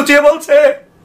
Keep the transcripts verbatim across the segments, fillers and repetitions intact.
উঁচিয়ে বলছে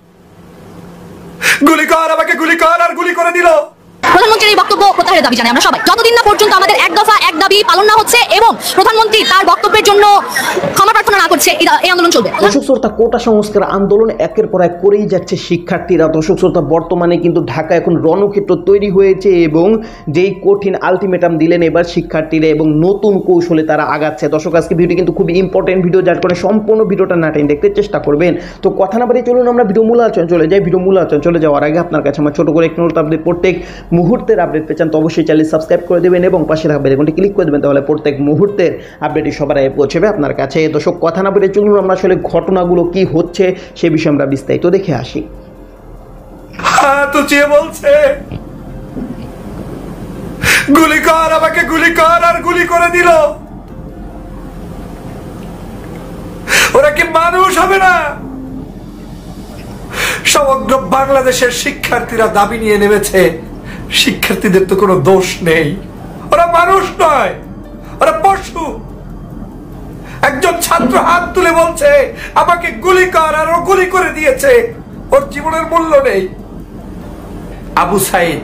গুলি কর, আমাকে গুলি কর, আর গুলি করে দিল। প্রধানমন্ত্রীর এই বক্তব্য প্রত্যাহারের দাবি জানাই আমরা সবাই। যতদিন না পর্যন্ত আমাদের এক দফা এক দাবি পালন না হচ্ছে এবং প্রধানমন্ত্রী তার বক্তব্যের জন্য ক্ষমা প্রার্থনা না করছে, এই আন্দোলন চলবে। দর্শক শ্রোতা, কোটা সংস্কার আন্দোলন একের পর এক করেই যাচ্ছে শিক্ষার্থীরা। দর্শক শ্রোতা, বর্তমানে কিন্তু ঢাকা এখন রণক্ষেত্র তৈরি হয়েছে এবং যেই কঠিন আলটিমেটাম দিলেন এবার শিক্ষার্থীরা এবং নতুন কৌশলে তারা আগাচ্ছে। দর্শক, আজকে ভিডিও কিন্তু খুবই ইম্পর্টেন্ট ভিডিও, যার কারণে সম্পূর্ণ ভিডিওটা না টেনে দেখতে চেষ্টা করবেন। তো কথা না বাড়িয়ে চলুন আমরা ভিডিও মূল আলোচনা চলে যাই। ভিডিও মূল আলোচনা চলে যাওয়ার আগে আপনার কাছে আমার ছোট করে একটু অনুরোধ, আপনি প্রত্যেক মুহূর্তের আপডেট পেয়েছেন তো অবশ্যই চ্যানেল সাবস্ক্রাইব করে দেবেন এবং পাশে থাকা বেল আইকনটি ক্লিক করে দেবেন, তাহলে প্রত্যেক মুহূর্তের আপডেটই সবার আগে পৌঁছবে আপনার কাছে। দর্শক, কথা না বলে চলুন আমরা আসলে ঘটনাগুলো কি হচ্ছে সে বিষয়ে আমরা বিস্তারিত দেখে আসি। হাত উঁচিয়ে বলছে গুলি কর, আমাকে গুলি কর, আর গুলি করে দিল। ওরা কি মানুষ হবে না? সমগ্র বাংলাদেশের শিক্ষার্থীরা দাবি নিয়ে নেমেছে। শিক্ষার্থীদের তো কোনো দোষ নেই, ওরা মানুষ নয়, ওরা পশু। একজন ছাত্র হাত তুলে বলছে আমাকে গুলি কর, আর ও গুলি করে দিয়েছে, ওর জীবনের মূল্য নেই। আবু সাইদ,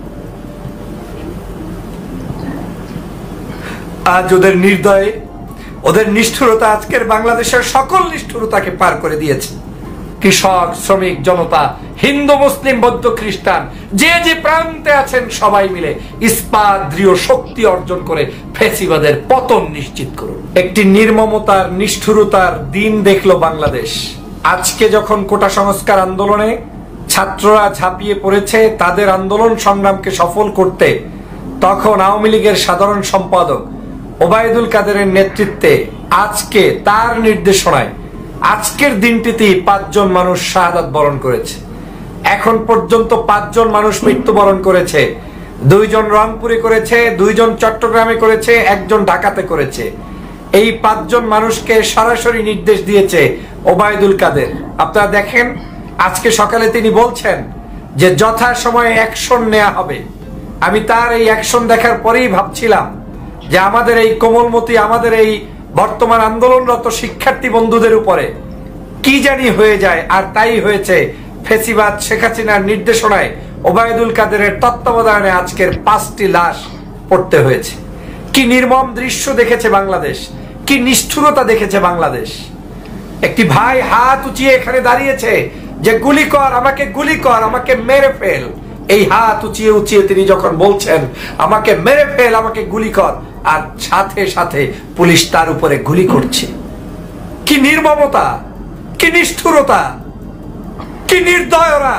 আজ ওদের নির্দয়ে, ওদের নিষ্ঠুরতা আজকের বাংলাদেশের সকল নিষ্ঠুরতাকে পার করে দিয়েছে। কৃষক, শ্রমিক, জনতা, হিন্দু, মুসলিম, বৌদ্ধ, খ্রিস্টান, যে যে প্রান্তে আছেন সবাই মিলে ইস্পাত দৃঢ় শক্তি অর্জন করে ফ্যাসিবাদের পতন নিশ্চিত করুন। একটি নির্মমতার, নিষ্ঠুরতার দিন দেখলো বাংলাদেশ। আজকে যখন কোটা সংস্কার আন্দোলনে ছাত্ররা ঝাঁপিয়ে পড়েছে তাদের আন্দোলন সংগ্রামকে সফল করতে, তখন আওয়ামী লীগের সাধারণ সম্পাদক ওবায়দুল কাদেরের নেতৃত্বে আজকে তার নির্দেশনায় আজকের দিনটিতেই পাঁচজন মানুষ শাহাদাত বরণ করেছে। এখন পর্যন্ত পাঁচজন মানুষ মৃত্যুবরণ করেছে। দুইজন রংপুরে করেছে, দুইজন চট্টগ্রামে করেছে, একজন ঢাকাতে করেছে। এই পাঁচজন মানুষকে সরাসরি নির্দেশ দিয়েছে ওবায়দুল কাদের। আপনারা দেখেন, আজকে সকালে তিনি বলছেন যে যথা সময়ে অ্যাকশন নেওয়া হবে। আমি তার এই অ্যাকশন দেখার পরেই ভাবছিলাম যে আমাদের এই কোমলমতি, আমাদের এই বর্তমান আন্দোলনরত শিক্ষার্থী বন্ধুদের উপরে কি জানি হয়ে যায়। আর তাই হয়েছে। ফেসিবাদ শেখ হাসিনার নির্দেশনায় ওবায়দুল কাদেরের তত্ত্বাবধানে আজকের পাঁচটি লাশ পড়তে হয়েছে। কি নির্মম দৃশ্য দেখেছে বাংলাদেশ, কি নিষ্ঠুরতা দেখেছে বাংলাদেশ। একটি ভাই হাত উঁচিয়ে এখানে দাঁড়িয়েছে যে গুলি কর, আমাকে গুলি কর, আমাকে মেরে ফেল। এই হাত উঁচিয়ে উঁচিয়ে তিনি যখন বলছেন আমাকে মেরে ফেল, আমাকে গুলি কর, আর সাথে সাথে পুলিশ তার উপরে গুলি করছে। কি নির্মমতা, কি নিষ্ঠুরতা, কি নির্দয়। ওরা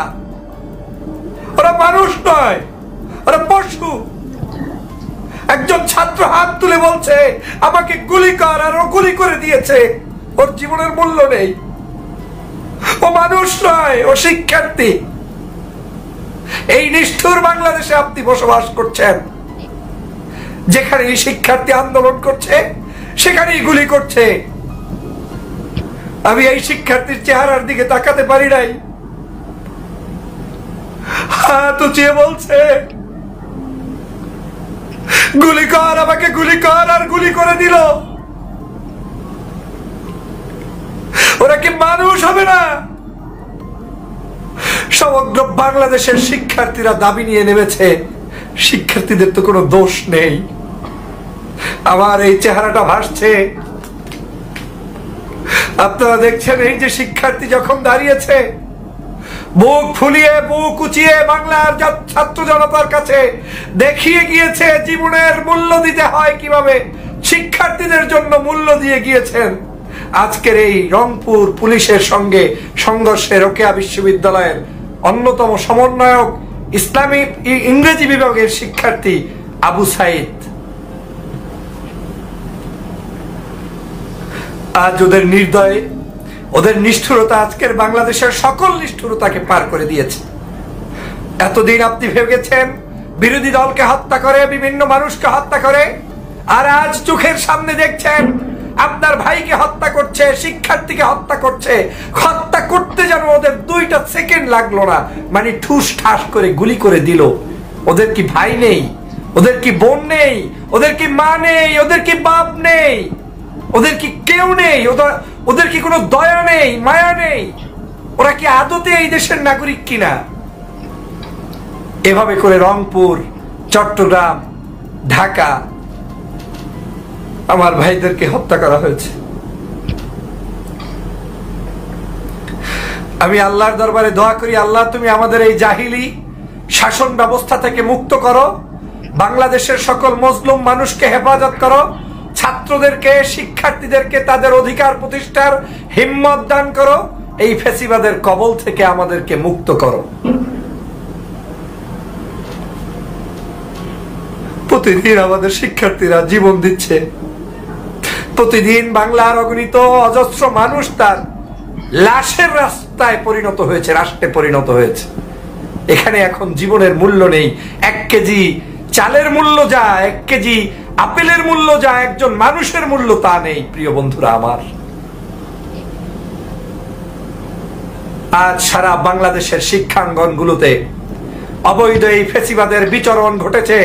ওরা মানুষ নয়, ওরা পশু। একজন ছাত্র হাত তুলে বলছে আমাকে গুলি কর, আর ও গুলি করে দিয়েছে, ওর জীবনের মূল্য নেই। ও মানুষ নয়, ও শিক্ষার্থী। এই নিষ্ঠুর বাংলাদেশে আপনি বসবাস করছেন, যেখানে শিক্ষার্থী আন্দোলন করছে সেখানেই গুলি করছে। আমি এই শিক্ষার্থীর চেহারার দিকে তাকাতে পারি নাই। হাত উঁচিয়ে বলছে গুলি কর, আমাকে গুলি কর, আর গুলি করে দিল। ওরা কি মানুষ হবে না? সমগ্র বাংলাদেশের শিক্ষার্থীরা দাবি নিয়ে নেমেছে। শিক্ষার্থীদের তো কোনো দোষ নেই। আমার এই চেহারাটা ভাসছে, আপনারা দেখছেন। এই যে শিক্ষার্থী যখন দাঁড়িয়েছে বুক ফুলিয়ে, বুক উঁচিয়ে বাংলার ছাত্র জনতার কাছে দেখিয়ে গিয়েছে জীবনের মূল্য দিতে হয় কিভাবে, শিক্ষার্থীদের জন্য মূল্য দিয়ে গিয়েছেন। আজকের এই রংপুর পুলিশের সঙ্গে সংঘর্ষে রোকেয়া বিশ্ববিদ্যালয়ের অন্যতম সমন্বয়ক ইসলামী ইংরেজি বিভাগের শিক্ষার্থী আবু সাইদ, আজ ওদের নির্দয়ে, ওদের নিষ্ঠুরতা আজকের বাংলাদেশের সকল নিষ্ঠুরতাকে পার করে দিয়েছে। এতদিন আপনি ভেবেছেন বিরোধী দলকে হত্যা করে, বিভিন্ন মানুষকে হত্যা করে, আর আজ চোখের সামনে দেখছেন আপনার ভাইকে হত্যা করছে, শিক্ষার্থীকে হত্যা করছে। হত্যা করতে যেন ওদের দুইটা সেকেন্ড লাগলো না, মানে ঠুস ঠাস করে গুলি করে দিল। ওদের কি ভাই নেই? ওদের কি বোন নেই? ওদের কি মা নেই? ওদের কি বাপ নেই? ওদের কি কেউ নেই? ওদের ওদের কি কোনো দয়া নেই, মায়া নেই? ওরা কি আদতে এই দেশের নাগরিক কিনা? এভাবে করে রংপুর, চট্টগ্রাম, ঢাকা আমার ভাইদেরকে হত্যা করা হয়েছে। আমি আল্লাহর দরবারে দোয়া করি, আল্লাহ তুমি আমাদের এই জাহিলি শাসন ব্যবস্থা থেকে মুক্ত করো, বাংলাদেশের সকল মজলুম মানুষকে হেফাজত করো, ছাত্রদেরকে, শিক্ষার্থীদেরকে তাদের অধিকার প্রতিষ্ঠার হিম্মত দান করো, এই ফ্যাসিবাদের কবল থেকে আমাদেরকে মুক্ত করো। প্রতিদিন আমাদের শিক্ষার্থীরা জীবন দিচ্ছে, প্রতিদিন বাংলার অগণিত অজস্র মানুষ তার লাশের রাস্তায় পরিণত হয়েছে, রাষ্ট্রে পরিণত হয়েছে। এখানে এখন জীবনের মূল্য নেই। এক কেজি চালের মূল্য যা, এক কেজি আপেলের মূল্য যা, একজন মানুষের মূল্য তা নেই। প্রিয় বন্ধুরা আমার, আজ সারা বাংলাদেশের শিক্ষাঙ্গনগুলোতে অবৈধ এই ফ্যাসিবাদের বিচরণ ঘটেছে।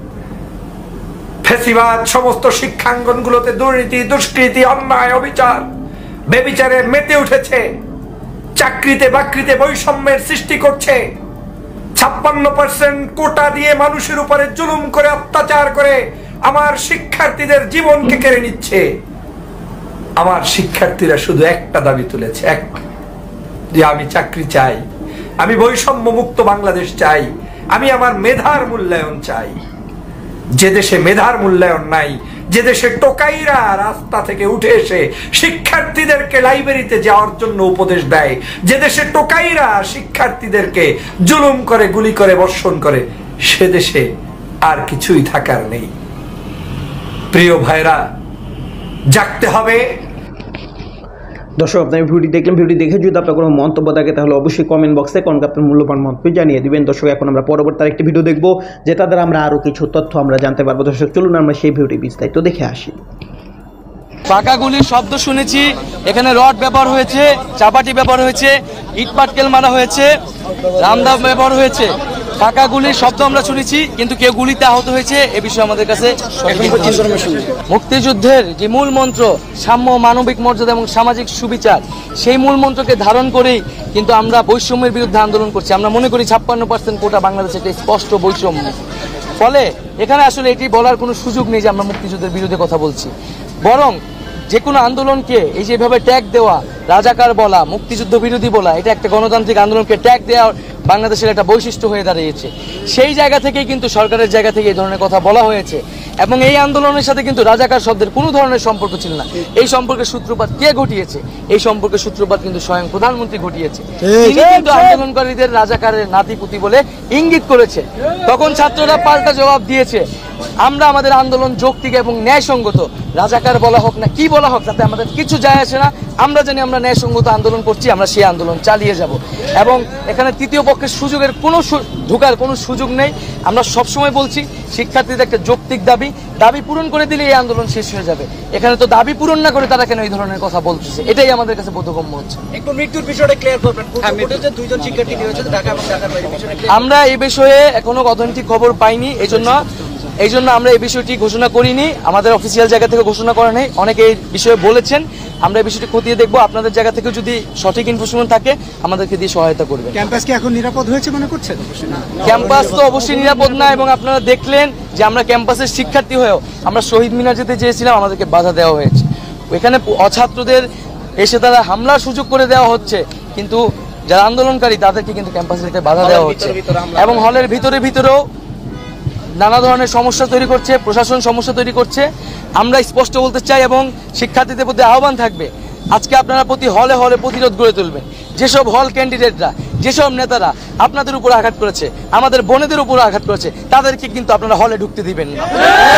ফ্যাসিবাদ সমস্ত শিক্ষাঙ্গনগুলোতে দুর্নীতি, দুষ্কৃতি, অন্যায়, অবিচার, বেবিচারে মেতে উঠেছে। চাকরিতে বাকরিতে বৈষম্যের সৃষ্টি করছে। ছাপ্পান্ন পার্সেন্ট কোটা দিয়ে মানুষের উপরে জুলুম করে, অত্যাচার করে আমার শিক্ষার্থীদের জীবনকে কেড়ে নিচ্ছে। আমার শিক্ষার্থীরা শুধু একটা দাবি তুলেছে, এক, যে আমি চাকরি চাই, আমি বৈষম্য মুক্ত বাংলাদেশ চাই, আমি আমার মেধার মূল্যায়ন চাই। যে দেশে মেধার মূল্যায়ন নাই, যে দেশে টোকাইরা রাস্তা থেকে উঠে এসে শিক্ষার্থীদেরকে লাইব্রেরিতে যাওয়ার জন্য উপদেশ দেয়, যে দেশে টোকাইরা শিক্ষার্থীদেরকে জুলুম করে, গুলি করে, বর্ষণ করে, সে দেশে আর কিছুই থাকার নেই। প্রিয় ভাইরা, জাগতে হবে। দর্শক, আপনি ভিডিওটি দেখলেন, ভিডিওটি দেখে যদি আপনার কোনো মন্তব্য থাকে তাহলে অবশ্যই কমেন্ট বক্সে কোন আপনার মূল্যবান মন্তব্য জানিয়ে দিবেন। দর্শক, এখন আমরা পরবর্তী আরেকটি ভিডিও দেখব, যেটা দ্বারা আমরা আরও কিছু তথ্য আমরা জানতে পারবো। দর্শক, চলুন আমরা সেই ভিডিওটি বিস্তারিত দেখে আসি। ফাঁকা গুলির শব্দ শুনেছি, এখানে রড ব্যবহার হয়েছে, চাপাটি ব্যবহার হয়েছে, ইট পাটকেল মারা হয়েছে, রামদা ব্যবহার হয়েছে। ফাঁকা গুলির শব্দ আমরা শুনেছি, কিন্তু কেউ গুলিতে আহত হয়েছে এ বিষয়ে আমাদের কাছে মুক্তিযুদ্ধের যে মূল মন্ত্র সাম্য, মানবিক মর্যাদা এবং সামাজিক সুবিচার, সেই মূল মন্ত্রকে ধারণ করেই কিন্তু আমরা বৈষম্যের বিরুদ্ধে আন্দোলন করছি। আমরা মনে করি ছাপ্পান্ন পার্সেন্ট কোটা বাংলাদেশে একটা স্পষ্ট বৈষম্য। ফলে এখানে আসলে এটি বলার কোনো সুযোগ নেই যে আমরা মুক্তিযুদ্ধের বিরুদ্ধে কথা বলছি, বরং যে কোনো আন্দোলনকে এই যেভাবে ট্যাগ দেওয়া, রাজাকার বলা, মুক্তিযুদ্ধ বিরোধী বলা, এটা একটা গণতান্ত্রিক আন্দোলনকে ট্যাগ দেওয়ার বাংলাদেশের একটা বৈশিষ্ট্য হয়ে দাঁড়িয়েছে। সেই জায়গা থেকেই কিন্তু সরকারের জায়গা থেকে এই ধরনের কথা বলা হয়েছে, এবং এই আন্দোলনের সাথে কিন্তু রাজাকার শব্দের কোনো ধরনের সম্পর্ক ছিল না। এই সম্পর্কের সূত্রপাত কে ঘটিয়েছে? এই সম্পর্কের সূত্রপাত কিন্তু স্বয়ং প্রধানমন্ত্রী ঘটিয়েছে। তিনি কিন্তু আন্দোলনকারীদের রাজাকারের নাতিপুতি বলে ইঙ্গিত করেছে। তখন ছাত্ররা পাল্টা জবাব দিয়েছে, আমরা আমাদের আন্দোলন যৌক্তিক এবং ন্যায়সঙ্গত, রাজাকার বলা হোক না কি বলা হোক তাতে আমাদের কিছু যায় আসে না। আমরা জানি আমরা ন্যায়সঙ্গত আন্দোলন করছি, আমরা সেই আন্দোলন চালিয়ে যাব, এবং এখানে তৃতীয় পক্ষের সুযোগের কোনো ঢোকার কোনো সুযোগ নেই। আমরা সবসময় বলছি শিক্ষার্থীদের একটা যৌক্তিক দাবি, দাবি পূরণ করে দিলে এই আন্দোলন শেষ হয়ে যাবে। এখানে তো দাবি পূরণ না করে তারা কেন এই ধরনের কথা বলতেছে, এটাই আমাদের কাছে বোধগম্য হচ্ছে। একটু মৃত্যুর বিষয়টা ক্লিয়ার করবেন। দুইজন শিক্ষার্থী নিহত ঢাকা এবং ঢাকার বাইরে, আমরা এই বিষয়ে এখনো অথেন্টিক খবর পাইনি, এই জন্য এই জন্য আমরা এই বিষয়টি ঘোষণা করিনি। আমাদের অফিসিয়াল জায়গা থেকে ঘোষণা করা নেই। অনেকে এই বিষয়ে বলেছেন, আমরা এই বিষয়টি খতিয়ে দেখবো। আপনাদের জায়গা থেকে যদি সঠিক ইনফরমেশন থাকে আমাদেরকে দিয়ে সহায়তা করবেন। ক্যাম্পাস কি এখন নিরাপদ হয়েছে মনে করছেন? ক্যাম্পাস তো অবশ্যই নিরাপদ না, এবং আপনারা দেখলেন যে আমরা ক্যাম্পাসের শিক্ষার্থী হয়েও আমরা শহীদ মিনার যেতে চেয়েছিলাম, আমাদেরকে বাধা দেওয়া হয়েছে। এখানে অছাত্রদের এসে তারা হামলার সুযোগ করে দেওয়া হচ্ছে, কিন্তু যারা আন্দোলনকারী তাদেরকে কিন্তু ক্যাম্পাসে যেতে বাধা দেওয়া হচ্ছে, এবং হলের ভিতরে ভিতরেও নানা ধরনের সমস্যা তৈরি করছে, প্রশাসন সমস্যা তৈরি করছে। আমরা স্পষ্ট বলতে চাই, এবং শিক্ষার্থীদের প্রতি আহ্বান থাকবে, আজকে আপনারা প্রতি হলে হলে প্রতিরোধ গড়ে তুলবেন। যেসব হল ক্যান্ডিডেটরা, যেসব নেতারা আপনাদের উপর আঘাত করেছে, আমাদের বোনেদের উপর আঘাত করেছে, তাদেরকে কিন্তু আপনারা হলে ঢুকতে দিবেন না।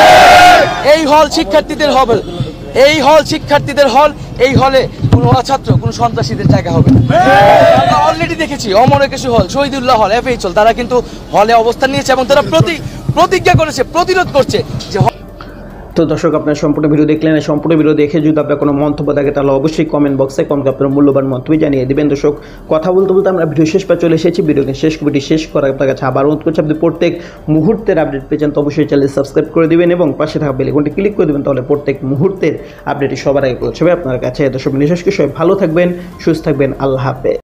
এই হল শিক্ষার্থীদের হল, এই হল শিক্ষার্থীদের হল, এই হলে কোনো ছাত্র, কোনো সন্ত্রাসীদের জায়গা হবে। আমরা অলরেডি দেখেছি অমর একুশে হল, শহীদুল্লাহ হল, এফএইচ হল, তারা কিন্তু হলে অবস্থান নিয়েছে, এবং তারা প্রতি প্রতিজ্ঞা করেছে, প্রতিরোধ করছে যে। তো দর্শক, আপনার সম্পূর্ণ ভিডিও দেখলেন। এই সম্পূর্ণ ভিডিও দেখে যদি আপনার কোনো মন্তব্য থাকে তাহলে অবশ্যই কমেন্ট বক্সে কমেন্ট আপনার মূল্যবান মন্তব্য জানিয়ে দেবেন। দর্শক, কথা বলতে বলতে আমরা ভিডিও শেষ পা চলে এসেছি। ভিডিওকে শেষ ভিডিও শেষ করার আপনার কাছে আবার অনুরোধ করছি, আপনি প্রত্যেক মুহূর্তের আপডেট পেয়েছেন তো অবশ্যই চ্যানেল সাবস্ক্রাইব করে দিবেন, এবং পাশে থাকা বেল আইকনটি ক্লিক করে দেবেন, তাহলে প্রত্যেক মুহূর্তের আপডেটই সবার আগে পৌঁছবে আপনার কাছে। দর্শক, বিশেষ করে সবাই ভালো থাকবেন, সুস্থ থাকবেন। আল্লাহ হাফেজ।